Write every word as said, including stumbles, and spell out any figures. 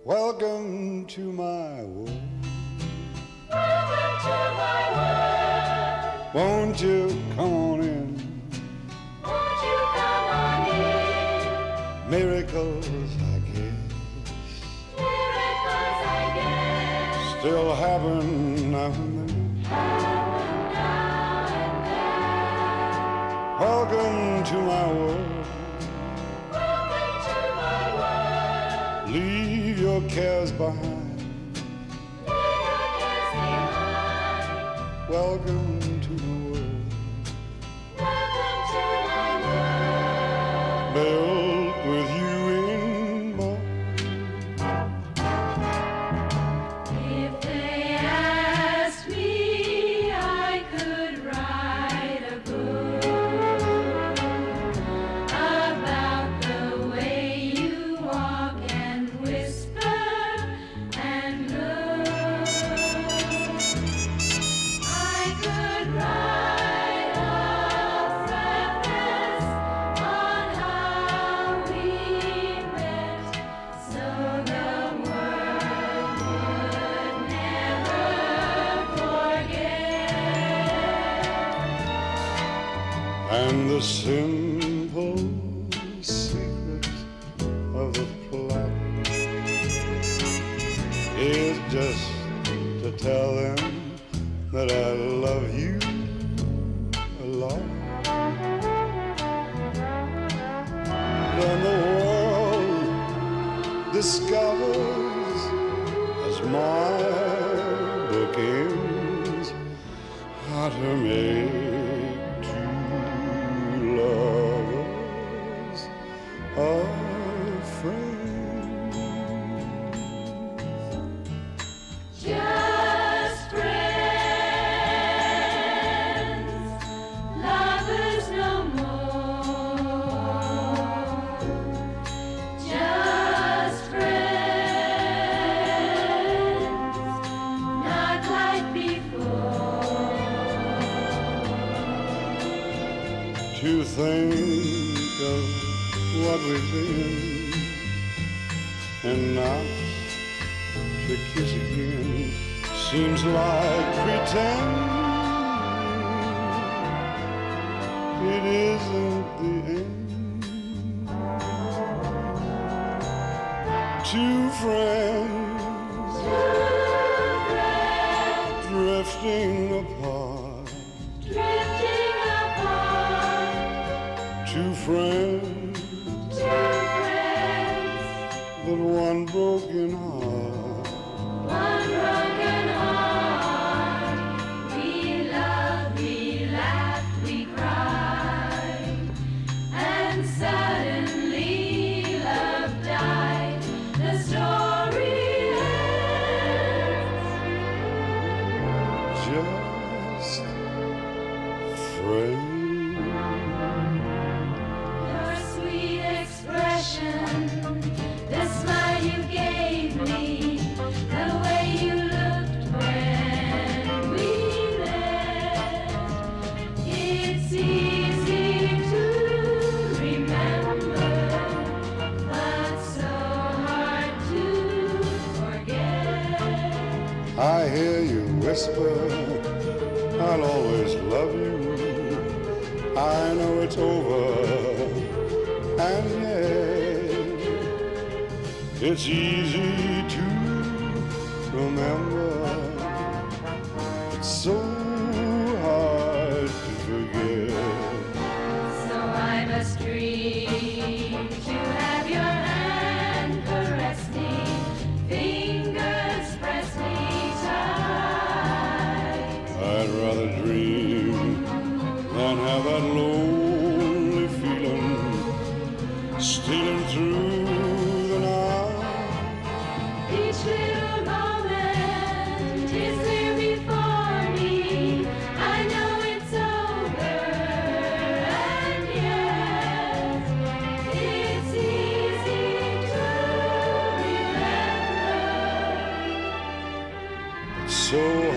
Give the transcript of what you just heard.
Welcome to my world. Welcome to my world. Won't you come on in? Won't you come on in? Miracles, I guess, Miracles, I guess, still happen now and then. happen now and then. Welcome to my world. Welcome to my world. Leave your cares behind. Leave your cares behind. Welcome to the world. Welcome to my world. Built with you in mind. If they asked me, I could write a book about the way you walk and whisper and look. I could write a preface on how we met, so the world would never forget. And the simple secret of the plot is just to tell them that I love you a lot. Then the world discovers as my book ends how to make two lovers a friend. Just friends, lovers no more. Just friends, not like before. To think of what we've been and not to kiss again seems like pretending it isn't the end. Two friends drifting apart. Drifting apart, Two friends, two friends, but one broken heart. one broken heart. We loved, we laughed, we cried, and suddenly love died. The story ends. Just friends. Your sweet expression, the smile you gave me, the way you looked when we met. It's easy to remember, but so hard to forget. I hear you whisper, I'll always love you. I know it's over, and yet it's easy to remember. It's so hard to forget. So I must dream to have your hand caress me, fingers press me tight. I'd rather dream than have that lonely feeling stealing through the night. Each little moment is there before me. I know it's over, and yet it's easy to remember. So